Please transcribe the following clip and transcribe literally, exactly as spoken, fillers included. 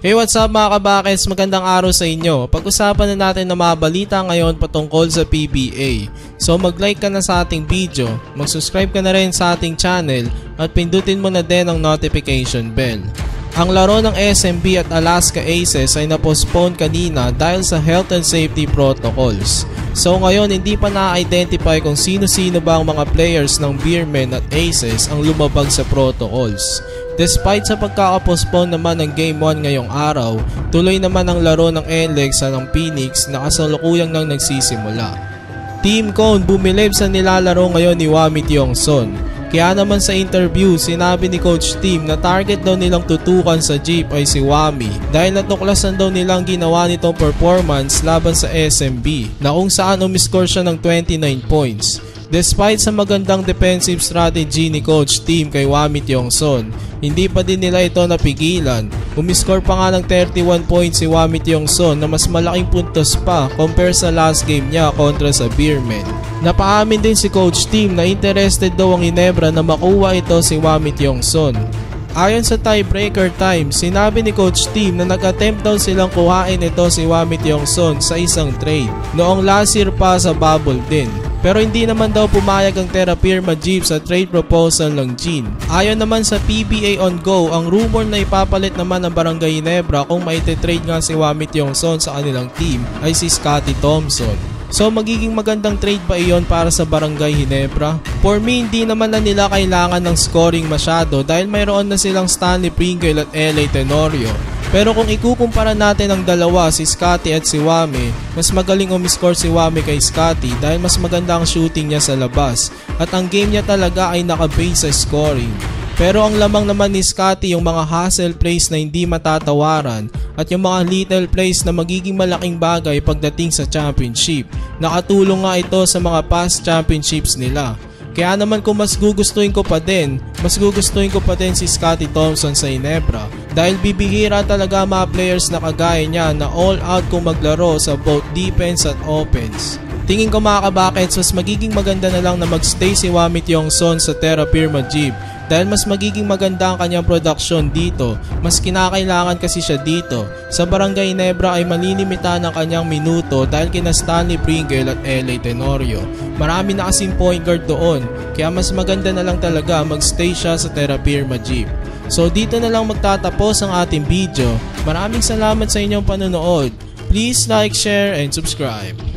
Hey, what's up mga kabakets? Magandang araw sa inyo. Pag-usapan na natin na mga balita ngayon patungkol sa P B A. So mag-like ka na sa ating video, mag-subscribe ka na rin sa ating channel at pindutin mo na din ang notification bell. Ang laro ng S M B at Alaska Aces ay na-postpone kanina dahil sa health and safety protocols. So ngayon hindi pa na-identify kung sino-sino ba ang mga players ng Beermen at Aces ang lumabag sa protocols. Despite sa pagkakapostpone naman ng Game one ngayong araw, tuloy naman ang laro ng N L E X sa ng Phoenix na kasalukuyang nang nagsisimula. Team Cone bumilib sa nilalaro ngayon ni Wami Tiongson. Kaya naman sa interview, sinabi ni Coach Tim na target daw nilang tutukan sa Jeep ay si Wami dahil natuklasan daw nilang ginawa nitong performance laban sa S M B na kung saan umiscore siya ng twenty-nine points. Despite sa magandang defensive strategy ni Coach Tim kay Wami Tiongson, hindi pa din nila ito napigilan. Umiscore pa nga ng thirty-one points si Wami Tiongson na mas malaking puntos pa compare sa last game niya kontra sa Beermen. Napaamin din si Coach Tim na interested daw ang Ginebra na makuha ito si Wami Tiongson. Ayon sa tiebreaker time, sinabi ni Coach Tim na nag-attempt daw silang kuhain ito si Wami Tiongson sa isang trade noong last year pa sa bubble din. Pero hindi naman daw pumayag ang Terra Firma Jeep sa trade proposal ng Gene. Ayon naman sa P B A On Go, ang rumor na ipapalit naman ng Barangay Ginebra kung maite-trade nga si Wami Tiongson sa kanilang team ay si Scottie Thompson. So magiging magandang trade ba iyon para sa Barangay Ginebra? For me, hindi naman na nila kailangan ng scoring masyado dahil mayroon na silang Stanley Pringle at L A Tenorio. Pero kung ikukumpara natin ang dalawa, si Scottie at si Wami, mas magaling umiscore si Wami kay Scottie dahil mas maganda ang shooting niya sa labas at ang game niya talaga ay naka-base sa scoring. Pero ang lamang naman ni Scottie yung mga hustle plays na hindi matatawaran at yung mga little plays na magiging malaking bagay pagdating sa championship. Nakatulong nga ito sa mga past championships nila. Kaya naman kung mas gugustuhin ko pa din, mas gugustuhin ko pa din si Scottie Thompson sa Ginebra dahil bibihira talaga mga players na kagaya niya na all out kung maglaro sa both defense at offense. Tingin ko mga kabakets, mas magiging maganda na lang na magstay si Wami Tiongson sa Terra Firma Jeep dahil mas magiging maganda ang kanyang production dito, mas kinakailangan kasi siya dito. Sa Barangay Ginebra ay malilimitahan ang kanyang minuto dahil kina Stanley Pringle at L A Tenorio. Marami na kasing point guard doon, kaya mas maganda na lang talaga magstay siya sa Terra Firma Jeep. So dito na lang magtatapos ang ating video. Maraming salamat sa inyong panonood. Please like, share, and subscribe.